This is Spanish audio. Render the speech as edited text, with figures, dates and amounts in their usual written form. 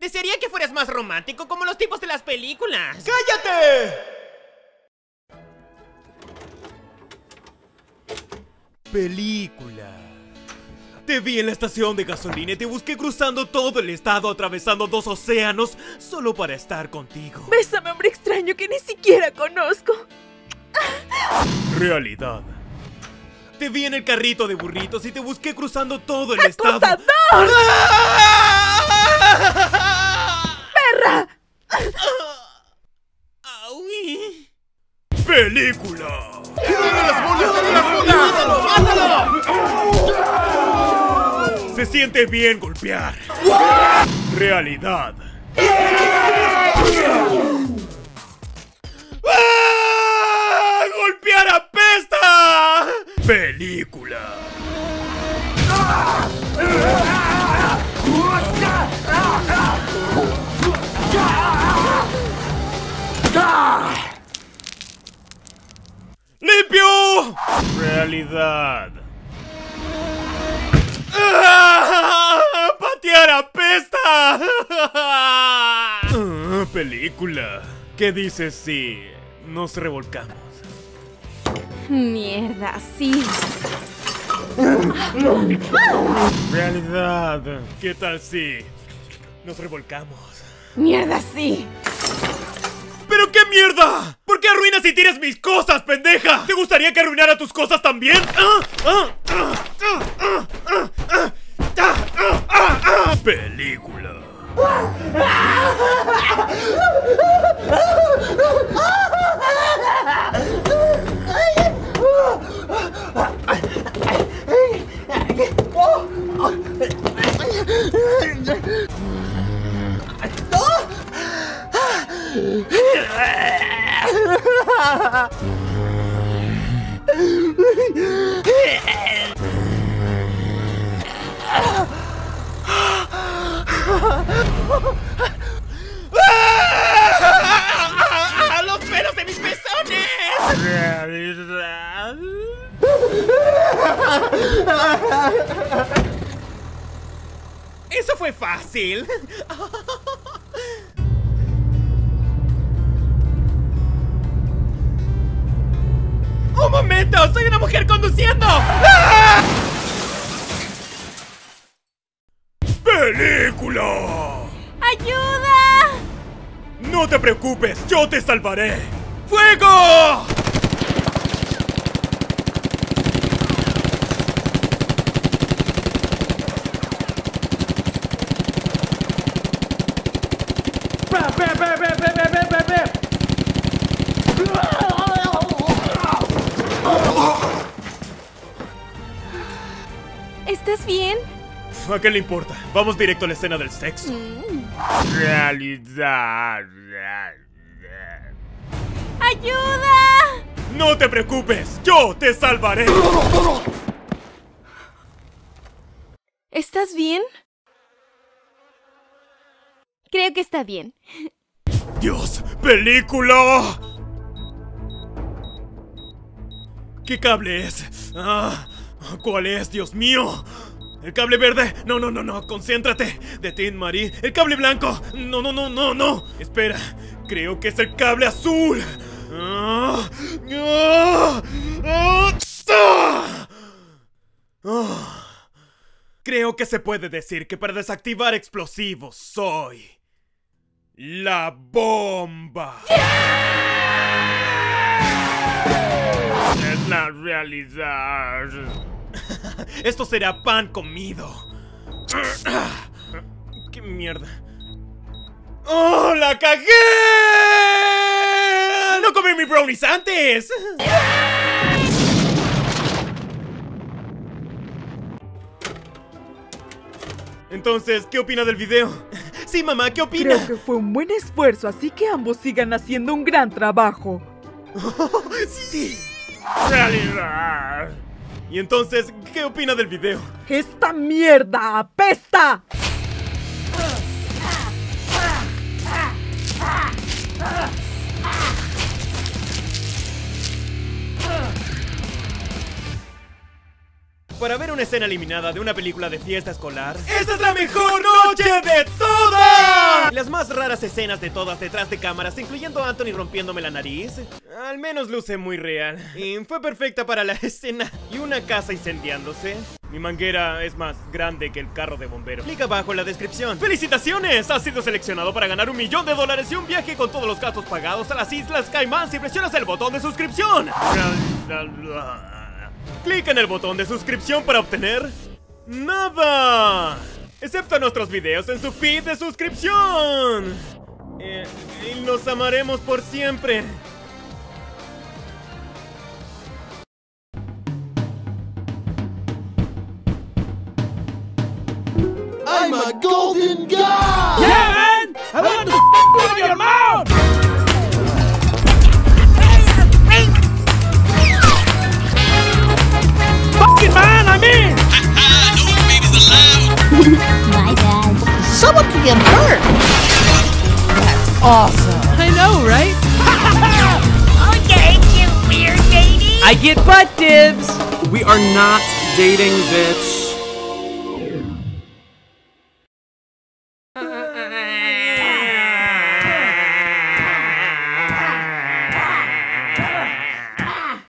Desearía que fueras más romántico como los tipos de las películas. ¡Cállate! Película. Te vi en la estación de gasolina y te busqué cruzando todo el estado, atravesando 2 océanos, solo para estar contigo. Bésame, hombre extraño que ni siquiera conozco. Realidad. Te vi en el carrito de burritos y te busqué cruzando todo el estado. ¡Acosador! ¡Perra! ¡Ay! ¡Película! Se siente bien golpear. Realidad. ¡Ah! ¡Golpear apesta! Película. ¡Limpio! Realidad. ¡Ah! ¡Patear apesta! Película. ¿Qué dices si nos revolcamos? Mierda, sí. Realidad. ¿Qué tal si nos revolcamos? Mierda, sí. ¿Pero qué mierda? ¿Por qué arruinas y tiras mis cosas, pendeja? ¿Te gustaría que arruinara tus cosas también? Película. ¡Los pelos de mis pezones! Realidad. Eso fue fácil. ¡Un momento! ¡Soy una mujer conduciendo! ¡Ah! ¡Película! ¡Ayuda! No te preocupes, yo te salvaré. ¡Fuego! ¿Estás bien? ¿A qué le importa? Vamos directo a la escena del sexo. Realidad. ¡Ayuda! No te preocupes, yo te salvaré. ¿Estás bien? Creo que está bien. Dios, película. ¿Qué cable es? ¿Cuál es, Dios mío? El cable verde. No, no, no, no. Concéntrate. Detén, Marie. El cable blanco. No, no, no, no, no. Espera. Creo que es el cable azul. Creo que se puede decir que para desactivar explosivos soy la bomba. Es la realidad. Esto será pan comido. ¡Qué mierda! ¡Oh, la cagué! ¡No comí mis brownies antes! Entonces, ¿qué opina del video? Sí, mamá, ¿qué opina? Creo que fue un buen esfuerzo, así que ambos sigan haciendo un gran trabajo. ¡Sí! ¡Realidad! Y entonces, ¿qué opina del video? ¡Esta mierda apesta! Para ver una escena eliminada de una película de fiesta escolar, ¡esta es la mejor noche de todas! las más raras escenas de todas detrás de cámaras, incluyendo a Anthony rompiéndome la nariz. Al menos luce muy real. Y fue perfecta para la escena. Y una casa incendiándose. Mi manguera es más grande que el carro de bombero. Clic abajo en la descripción. ¡Felicitaciones! Has sido seleccionado para ganar $1 millón y un viaje con todos los gastos pagados a las Islas Caimán si presionas el botón de suscripción. Clic en el botón de suscripción para obtener nada, excepto nuestros videos en su feed de suscripción. Y los amaremos por siempre. I'm a golden god! Yeah, man! I want to f your mouth! Fucking man, I'm in! No babies allowed! My bad. Someone could get hurt! That's awesome! I know, right? Okay, you weird baby. I get butt dibs! We are not dating, bitch.